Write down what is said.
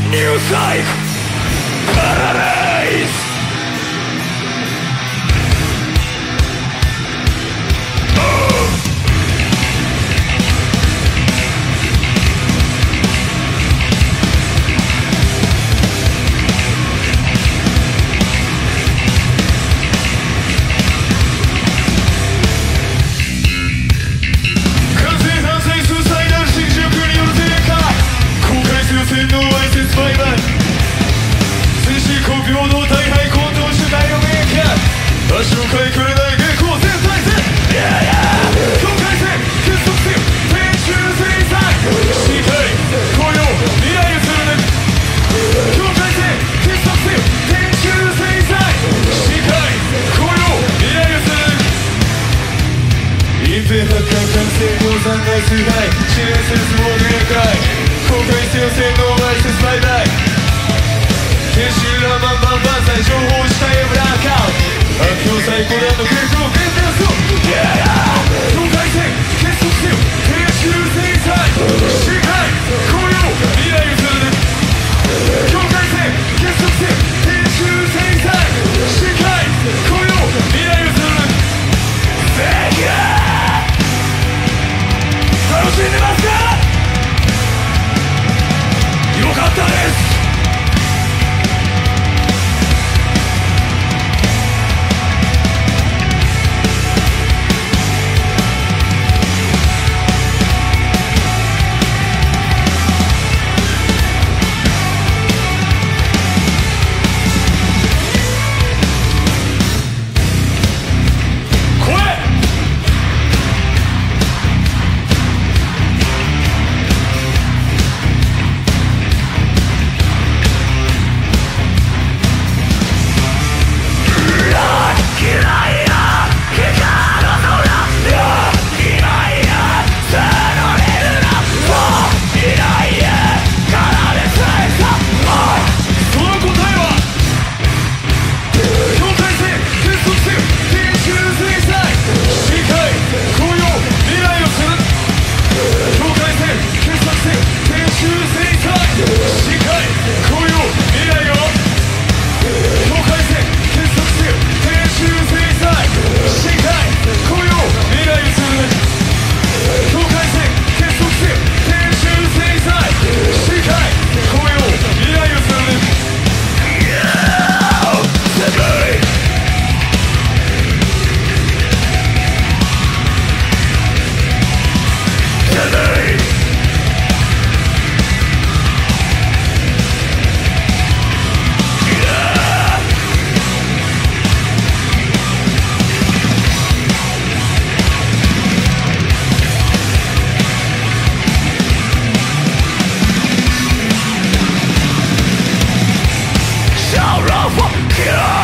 New Psych Paradise足をかいくれない下校全体制境界線結束せよ編集制裁視界雇用未来をするね境界線結束せよ編集制裁視界雇用未来をするね隠蔽発艦完成量産外崇拝支援する相撲限界公開せよ洗脳わいせつ売買天真爛漫万々歳情報自体へブラックアウト悪評最高だと結構限定そう境界線結束せよ編集制裁視界雇用未来をするね境界線結束せよ編集制裁視界雇用未来をするね楽しんでますかよかったですKill!